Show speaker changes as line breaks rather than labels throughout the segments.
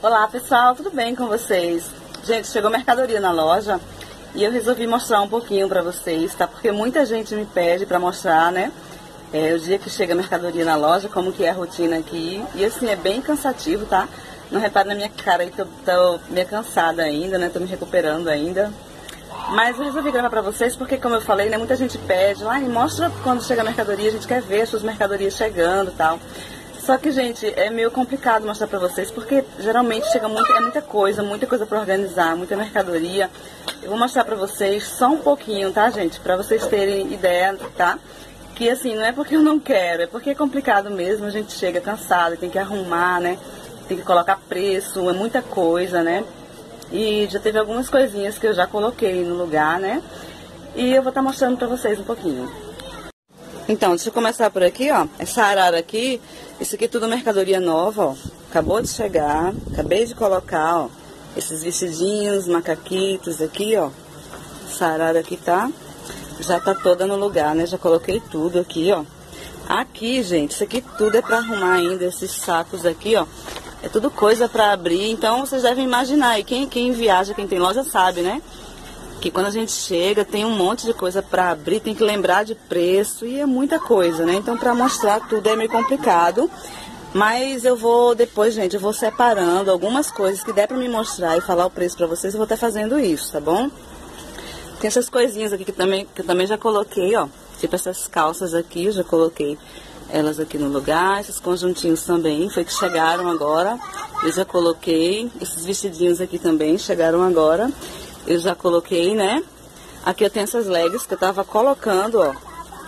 Olá pessoal, tudo bem com vocês? Gente, chegou mercadoria na loja e eu resolvi mostrar um pouquinho pra vocês, tá? Porque muita gente me pede pra mostrar, né? O dia que chega a mercadoria na loja, como que é a rotina aqui. E assim, é bem cansativo, tá? Não repare na minha cara aí que eu tô meio cansada ainda, né? Tô me recuperando ainda. Mas eu resolvi gravar pra vocês porque, como eu falei, né? Muita gente pede, mostra quando chega a mercadoria, a gente quer ver as suas mercadorias chegando e tal. Só que, gente, é meio complicado mostrar pra vocês, porque geralmente chega muita coisa pra organizar, muita mercadoria. Eu vou mostrar pra vocês só um pouquinho, tá, gente? Pra vocês terem ideia, tá? Que, assim, não é porque eu não quero, é porque é complicado mesmo, a gente chega cansado, tem que arrumar, né? Tem que colocar preço, é muita coisa, né? E já teve algumas coisinhas que eu já coloquei no lugar, né? E eu vou estar mostrando pra vocês um pouquinho. Então, deixa eu começar por aqui, ó. Essa arara aqui, isso aqui é tudo mercadoria nova, ó. Acabou de chegar, acabei de colocar, ó. Esses vestidinhos, macaquitos aqui, ó. Essa arara aqui já tá toda no lugar, né? Já coloquei tudo aqui, ó. Aqui, gente, isso aqui tudo é pra arrumar ainda, esses sacos aqui, ó. É tudo coisa pra abrir, então vocês devem imaginar. E quem viaja, quem tem loja sabe, né? Que quando a gente chega tem um monte de coisa pra abrir, tem que lembrar de preço e é muita coisa, né? Então pra mostrar tudo é meio complicado. Mas eu vou depois, gente, eu vou separando algumas coisas que der pra me mostrar e falar o preço pra vocês. Eu vou estar fazendo isso, tá bom? Tem essas coisinhas aqui que eu também já coloquei, ó. Tipo essas calças aqui, eu já coloquei elas aqui no lugar. Esses conjuntinhos também, foi que chegaram agora. Eu já coloquei. Esses vestidinhos aqui também chegaram agora. Eu já coloquei, né? Aqui eu tenho essas leggings que eu tava colocando, ó.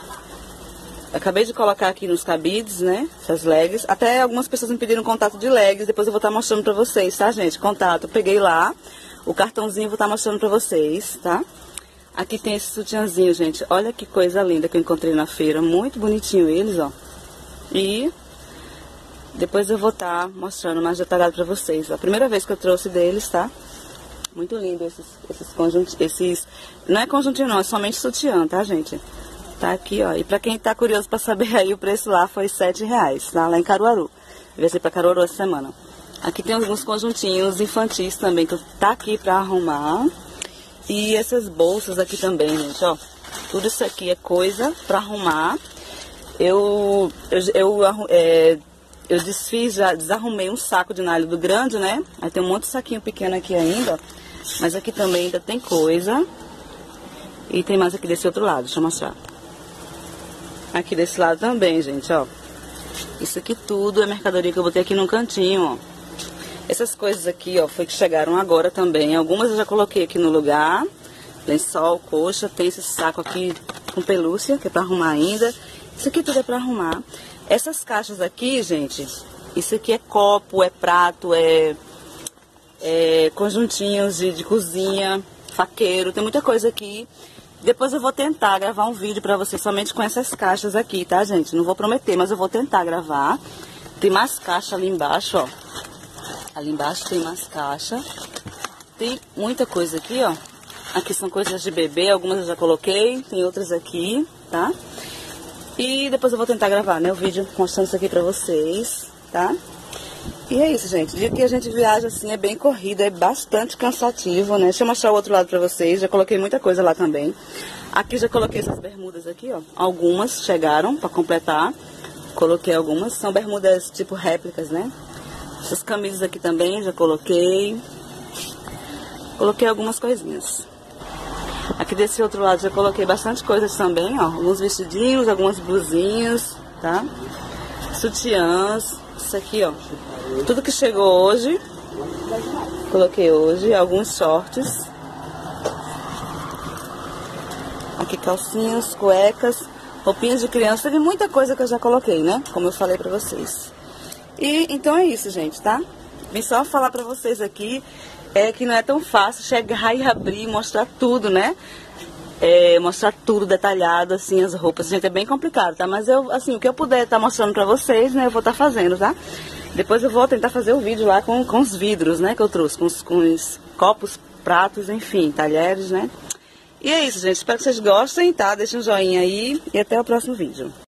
Acabei de colocar aqui nos cabides, né? Essas leggings. Até algumas pessoas me pediram contato de leggings. Depois eu vou estar mostrando pra vocês, tá, gente? Contato. Eu peguei lá. O cartãozinho eu vou estar mostrando pra vocês, tá? Aqui tem esse sutiãzinho, gente. Olha que coisa linda que eu encontrei na feira. Muito bonitinho eles, ó. E depois eu vou estar mostrando mais detalhado pra vocês. A primeira vez que eu trouxe deles, tá? Muito lindo esses conjuntos, não é conjuntinho não, é somente sutiã, tá, gente? Tá aqui, ó, e pra quem tá curioso pra saber aí, o preço lá foi R$7, tá? Lá em Caruaru. Eu viajei pra Caruaru essa semana. Aqui tem alguns conjuntinhos infantis também, que tá aqui pra arrumar. E essas bolsas aqui também, gente, ó. Tudo isso aqui é coisa pra arrumar. Eu desarrumei um saco de nylon do grande, né? Aí tem um monte de saquinho pequeno aqui ainda, ó. Mas aqui também ainda tem coisa. E tem mais aqui desse outro lado, deixa eu mostrar. Aqui desse lado também, gente, ó. Isso aqui tudo é mercadoria que eu botei aqui num cantinho, ó. Essas coisas aqui, ó, foi que chegaram agora também. Algumas eu já coloquei aqui no lugar. Lençol, coxa, tem esse saco aqui com pelúcia, que é pra arrumar ainda. Isso aqui tudo é pra arrumar. Essas caixas aqui, gente, isso aqui é copo, é prato, é conjuntinhos de cozinha, faqueiro, tem muita coisa aqui. Depois eu vou tentar gravar um vídeo pra vocês somente com essas caixas aqui, tá, gente? Não vou prometer, mas eu vou tentar gravar. Tem mais caixa ali embaixo, ó. Ali embaixo tem mais caixa. Tem muita coisa aqui, ó. Aqui são coisas de bebê, algumas eu já coloquei, tem outras aqui, tá? E depois eu vou tentar gravar, né, o vídeo mostrando isso aqui pra vocês, tá? E é isso, gente. O dia que a gente viaja assim é bem corrida, é bastante cansativo, né? Deixa eu mostrar o outro lado pra vocês. Já coloquei muita coisa lá também. Aqui já coloquei essas bermudas aqui, ó. Algumas chegaram pra completar. Coloquei algumas. São bermudas tipo réplicas, né? Essas camisas aqui também já coloquei. Coloquei algumas coisinhas. Aqui desse outro lado já coloquei bastante coisas também, ó. Alguns vestidinhos, algumas blusinhas, tá? Sutiãs. Isso aqui, ó. Tudo que chegou hoje. Coloquei hoje. Alguns shorts. Aqui calcinhas, cuecas, roupinhas de criança. Teve muita coisa que eu já coloquei, né? Como eu falei pra vocês. E então é isso, gente, tá? Vim só falar pra vocês aqui. Que não é tão fácil chegar e abrir e mostrar tudo, né? Mostrar tudo detalhado, assim, as roupas. Gente, é bem complicado, tá? Mas eu, assim, o que eu puder estar mostrando pra vocês, né? Eu vou estar fazendo, tá? Depois eu vou tentar fazer o vídeo lá com os vidros, né? Que eu trouxe, com os copos, pratos, enfim, talheres, né? E é isso, gente. Espero que vocês gostem, tá? Deixem um joinha aí e até o próximo vídeo.